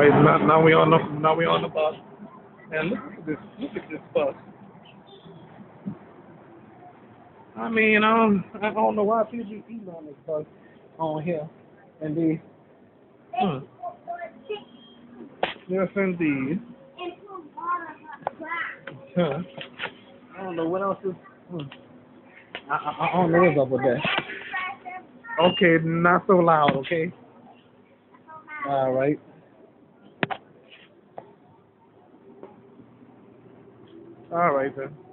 Okay, now we on the bus. And look at this bus. I mean, I don't know why people be eating on this bus on here. And the yes indeed. Huh. I don't know what else is. I don't know what's up with that. Okay, not so loud, okay? All right. All right then.